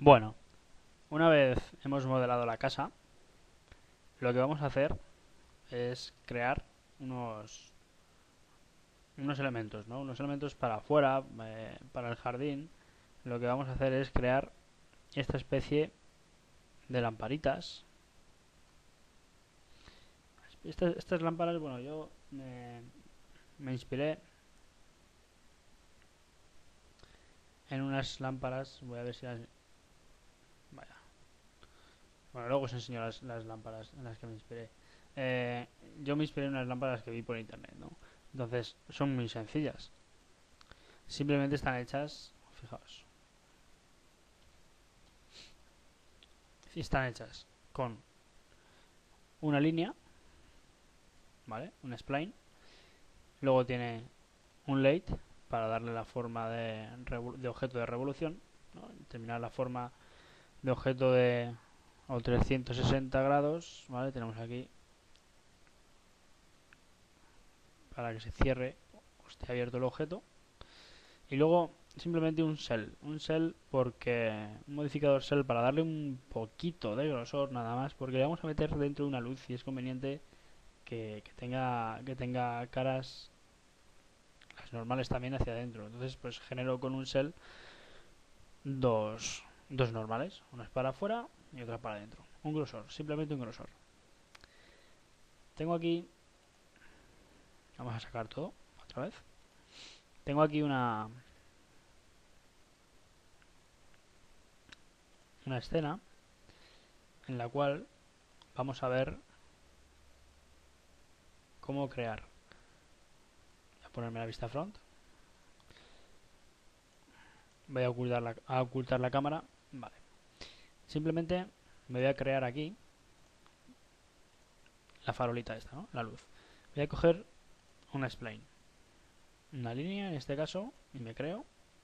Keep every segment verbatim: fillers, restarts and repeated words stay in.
Bueno, una vez hemos modelado la casa, lo que vamos a hacer es crear unos, unos elementos, ¿no? Unos elementos para afuera, eh, para el jardín. Lo que vamos a hacer es crear esta especie de lamparitas. Estas, estas lámparas, bueno, yo me, me inspiré en unas lámparas. Voy a ver si las... Vaya. Bueno, luego os enseño las, las lámparas en las que me inspiré. Eh, yo me inspiré en unas lámparas que vi por internet, ¿no? Entonces, son muy sencillas. Simplemente están hechas, fijaos, están hechas con una línea, ¿vale? Un spline. Luego tiene un lathe para darle la forma de, de objeto de revolución, ¿no? Determinar la forma de objeto de o trescientos sesenta grados, ¿vale? Tenemos aquí para que se cierre o esté abierto el objeto. Y luego simplemente un shell. Un shell porque... Un modificador shell para darle un poquito de grosor nada más. Porque le vamos a meter dentro de una luz y es conveniente que, que tenga que tenga caras las normales también hacia adentro. Entonces pues genero con un shell dos, dos normales. Una es para afuera y otra para adentro. Un grosor, simplemente un grosor. Tengo aquí... Vamos a sacar todo otra vez. Tengo aquí una... Una escena en la cual vamos a ver cómo crear. Voy a ponerme la vista front. Voy a ocultar la, a ocultar la cámara. Vale. Simplemente me voy a crear aquí la farolita esta, ¿no? La luz. Voy a coger una spline. Una línea en este caso. Y me creo.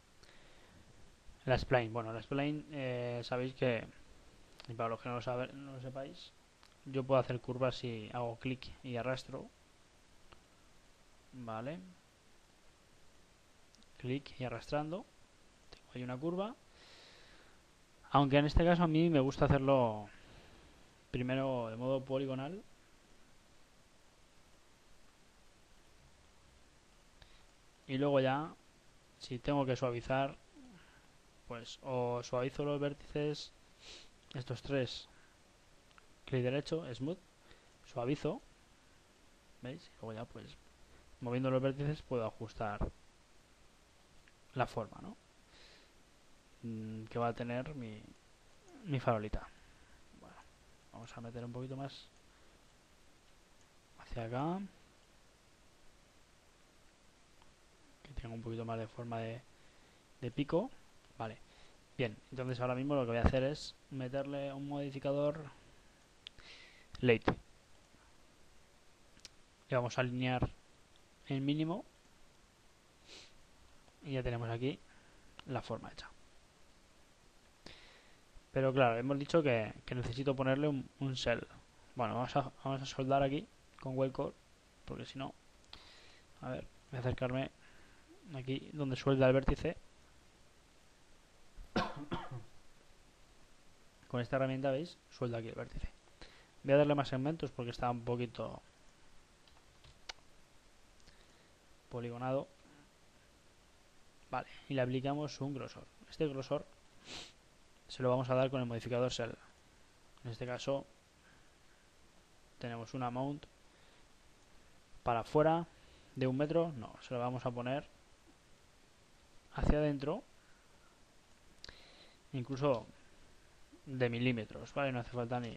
La spline. Bueno, la spline eh, sabéis que, y para los que no lo, sabe, no lo sepáis, yo puedo hacer curvas si hago clic y arrastro. Vale. Clic y arrastrando. Tengo ahí una curva. Aunque en este caso a mí me gusta hacerlo primero de modo poligonal. Y luego ya, si tengo que suavizar, pues o suavizo los vértices, estos tres, clic derecho, smooth, suavizo, ¿veis? Y luego ya pues moviendo los vértices puedo ajustar la forma, ¿no? Que va a tener mi, mi farolita. Bueno, vamos a meter un poquito más hacia acá, que tenga un poquito más de forma de, de pico. Vale, bien, entonces ahora mismo lo que voy a hacer es meterle un modificador late. Y vamos a alinear el mínimo. Y ya tenemos aquí la forma hecha. Pero claro, hemos dicho que, que necesito ponerle un, un shell. Bueno, vamos a, vamos a soldar aquí con Weldcore, porque si no... A ver, voy a acercarme aquí donde suelda el vértice. Con esta herramienta, ¿veis? Suelda aquí el vértice. Voy a darle más segmentos porque está un poquito poligonado. Vale, y le aplicamos un grosor. Este grosor se lo vamos a dar con el modificador shell. En este caso tenemos una mount para afuera de un metro. No, se lo vamos a poner hacia adentro, incluso de milímetros, ¿vale? No hace falta ni...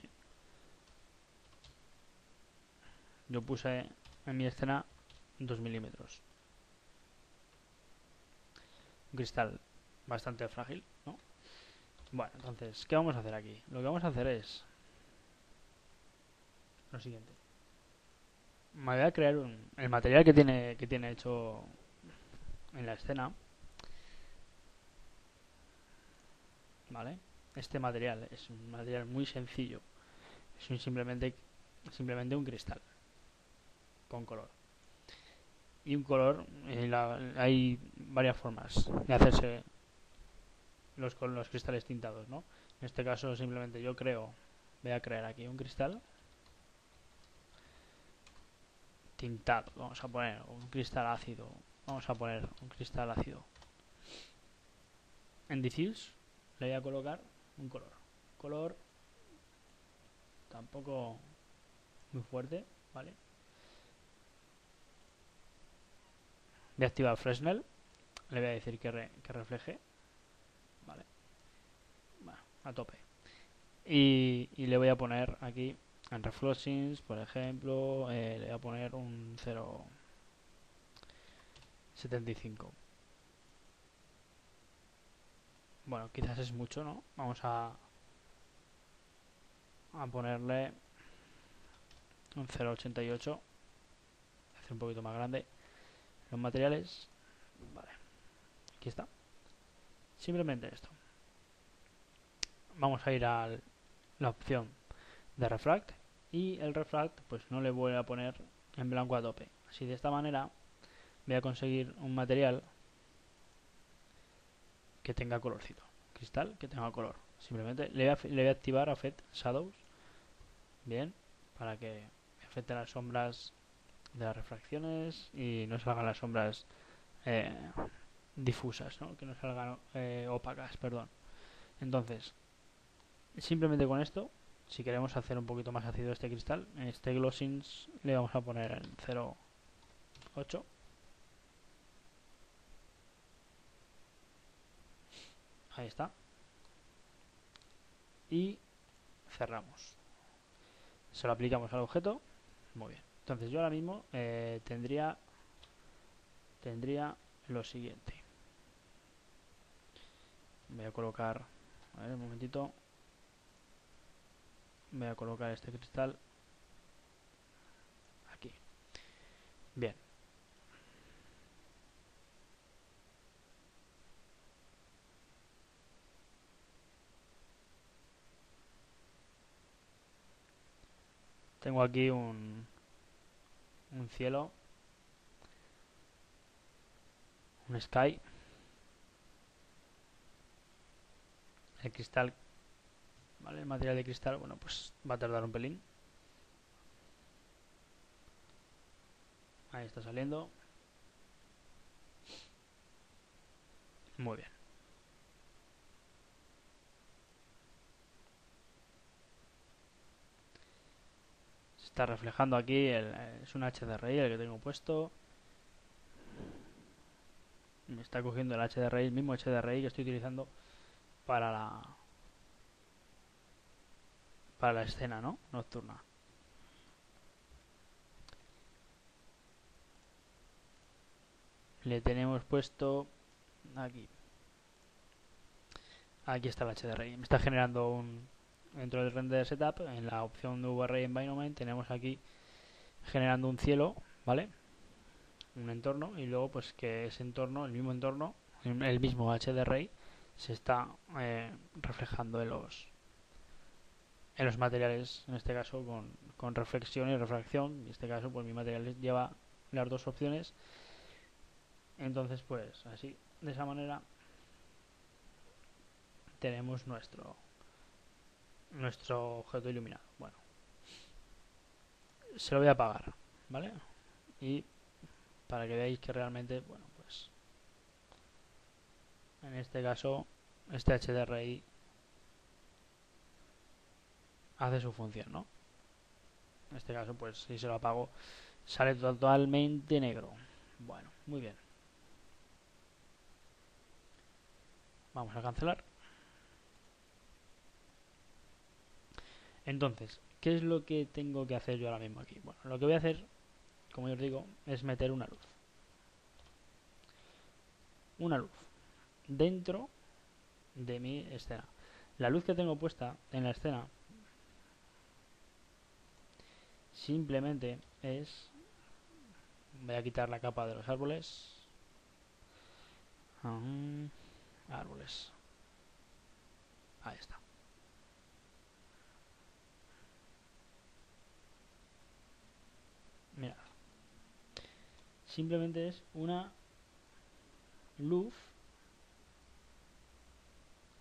Yo puse en mi escena dos milímetros. Un cristal bastante frágil, ¿no? Bueno, entonces, ¿qué vamos a hacer aquí? Lo que vamos a hacer es lo siguiente. Me voy a crear un, el material que tiene, que tiene hecho en la escena, ¿vale? Este material es un material muy sencillo. Es un simplemente, simplemente un cristal con color. Y un color, eh, la, hay varias formas de hacerse los, con los cristales tintados, ¿no? En este caso simplemente yo creo, voy a crear aquí un cristal tintado, vamos a poner un cristal ácido, vamos a poner un cristal ácido. En diffuse le voy a colocar un color, color tampoco muy fuerte, ¿vale? Voy a activar Fresnel, le voy a decir que, re, que refleje, ¿vale? Bueno, a tope. Y, y le voy a poner aquí en Reflossings, por ejemplo, eh, le voy a poner un cero coma setenta y cinco. Bueno, quizás es mucho, ¿no? Vamos a, a ponerle un cero coma ochenta y ocho. Hacer un poquito más grande los materiales. Vale, aquí está. Simplemente esto. Vamos a ir a la opción de Refract. Y el Refract, pues no le voy a poner en blanco a tope. Así de esta manera voy a conseguir un material que tenga colorcito. Cristal que tenga color. Simplemente le voy a, le voy a activar Affect Shadows. Bien, para que afecte las sombras de las refracciones y no salgan las sombras eh, difusas, ¿no? Que no salgan eh, opacas, perdón. Entonces, simplemente con esto, si queremos hacer un poquito más ácido este cristal, en este glossings le vamos a poner en cero coma ocho. Ahí está. Y cerramos. Se lo aplicamos al objeto. Muy bien. Entonces yo ahora mismo eh, tendría tendría lo siguiente. Voy a colocar, a ver, un momentito. Voy a colocar este cristal aquí. Bien. Tengo aquí un, un cielo, un sky. El cristal, ¿vale? El material de cristal, bueno, pues va a tardar un pelín. Ahí está saliendo. Muy bien. Se está reflejando aquí, el, es un H D R I el que tengo puesto. Me está cogiendo el H D R I, el mismo H D R I que estoy utilizando para la para la escena, ¿no? Nocturna. Le tenemos puesto aquí. Aquí está el H D R I. Me está generando un dentro del render setup, en la opción de V R Environment tenemos aquí generando un cielo, ¿vale? Un entorno y luego pues que ese entorno, el mismo entorno, el mismo H D R I se está eh, reflejando en los en los materiales, en este caso con, con reflexión y refracción. En este caso pues mi material lleva las dos opciones. Entonces pues así, de esa manera tenemos nuestro nuestro objeto iluminado. Bueno, se lo voy a apagar, ¿vale? Y para que veáis que realmente, bueno, pues en este caso este H D R I hace su función, ¿no? En este caso, pues si se lo apago, sale totalmente negro. Bueno, muy bien. Vamos a cancelar. Entonces, ¿qué es lo que tengo que hacer yo ahora mismo aquí? Bueno, lo que voy a hacer, como yo os digo, es meter una luz. Una luz dentro de mi escena. La luz que tengo puesta en la escena simplemente es... Voy a quitar la capa de los árboles. Uh, árboles. Ahí está. Mirad. Simplemente es una luz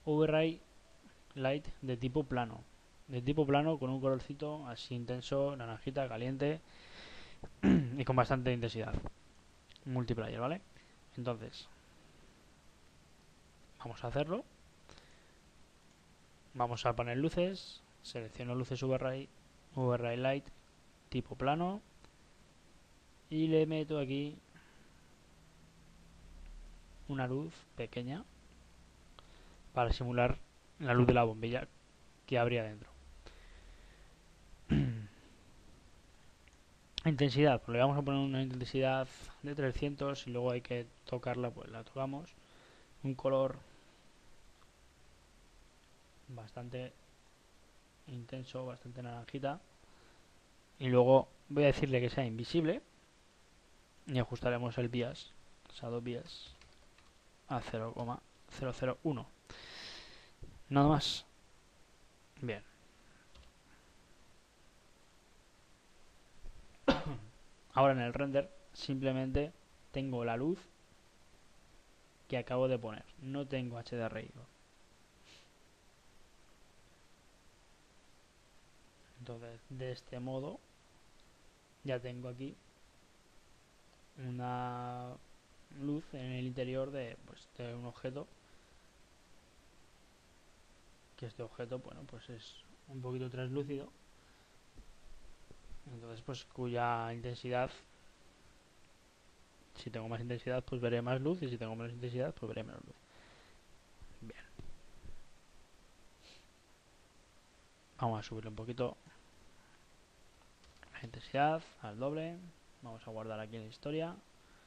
Overlay Light de tipo plano. De tipo plano con un colorcito así intenso, naranjita, caliente y con bastante intensidad. Multiplayer, ¿vale? Entonces, vamos a hacerlo. Vamos a poner luces. Selecciono luces Overlay, Overlay Light, tipo plano. Y le meto aquí una luz pequeña para simular la luz de la bombilla que habría dentro. Intensidad, pues le vamos a poner una intensidad de trescientos y luego hay que tocarla, pues la tocamos. Un color bastante intenso, bastante naranjita. Y luego voy a decirle que sea invisible y ajustaremos el bias, shadow bias, a cero coma cero cero uno. Nada más. Bien. Ahora en el render simplemente tengo la luz que acabo de poner. No tengo H D R I. Entonces, de este modo, ya tengo aquí una luz en el interior de, pues, de un objeto. Que este objeto, bueno, pues es un poquito translúcido. Entonces, pues cuya intensidad, si tengo más intensidad, pues veré más luz. Y si tengo menos intensidad, pues veré menos luz. Bien. Vamos a subirle un poquito la intensidad al doble. Vamos a guardar aquí la historia.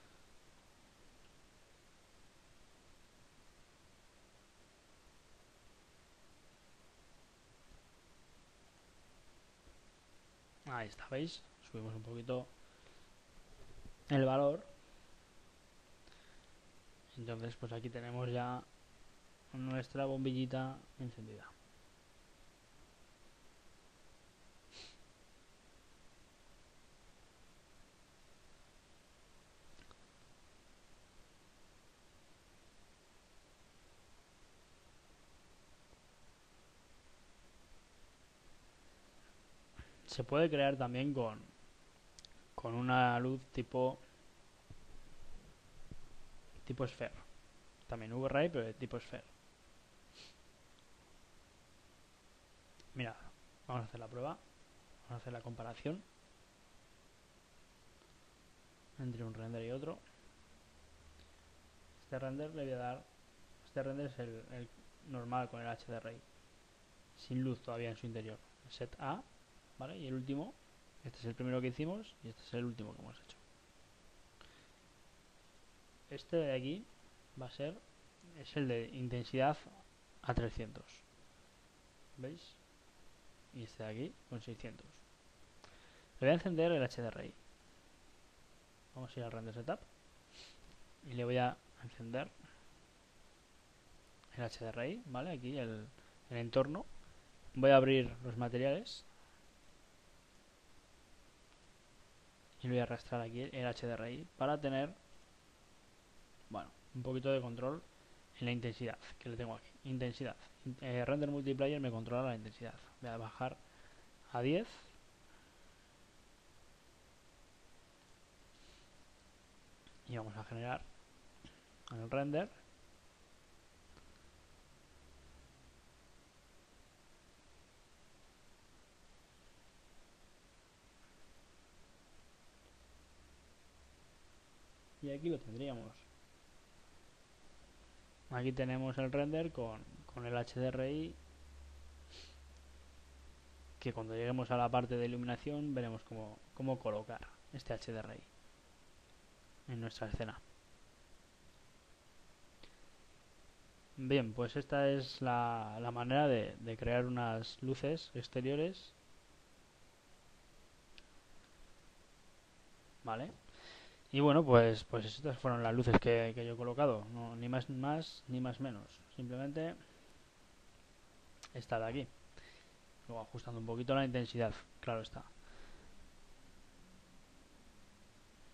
Ahí está, ¿veis? Subimos un poquito el valor. Entonces, pues aquí tenemos ya nuestra bombillita encendida. Se puede crear también con, con una luz tipo tipo Sphere. También V-Ray, pero de tipo Sphere. Mira, vamos a hacer la prueba. Vamos a hacer la comparación entre un render y otro. Este render le voy a dar... Este render es el, el normal con el H D R I. Sin luz todavía en su interior. Set A, ¿vale? Y el último, este es el primero que hicimos y este es el último que hemos hecho. Este de aquí va a ser, es el de intensidad a trescientos. ¿Veis? Y este de aquí con seiscientos. Le voy a encender el H D R I. Vamos a ir al render setup y le voy a encender el H D R I, ¿vale? Aquí el, el entorno. Voy a abrir los materiales y voy a arrastrar aquí el H D R I para tener, bueno, un poquito de control en la intensidad que le tengo aquí. Intensidad. Eh, render multiplayer me controla la intensidad. Voy a bajar a diez. Y vamos a generar el render. Y aquí lo tendríamos. Aquí tenemos el render con, con el H D R I, que cuando lleguemos a la parte de iluminación veremos cómo, cómo colocar este H D R I en nuestra escena. Bien, pues esta es la, la manera de, de crear unas luces exteriores, ¿vale? Y bueno, pues, pues estas fueron las luces que, que yo he colocado, no, ni más más ni más menos, simplemente esta de aquí. Luego ajustando un poquito la intensidad, claro está.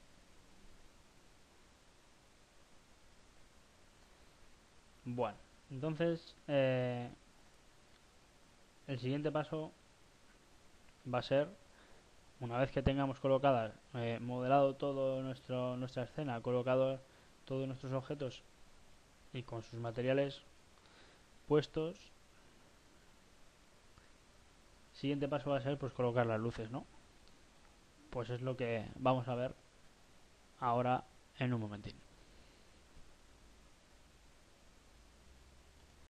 Bueno, Entonces, eh, el siguiente paso va a ser, una vez que tengamos colocada, eh, modelado todo nuestro nuestra escena, colocado todos nuestros objetos y con sus materiales puestos, siguiente paso va a ser pues colocar las luces, ¿no? Pues es lo que vamos a ver ahora en un momentín.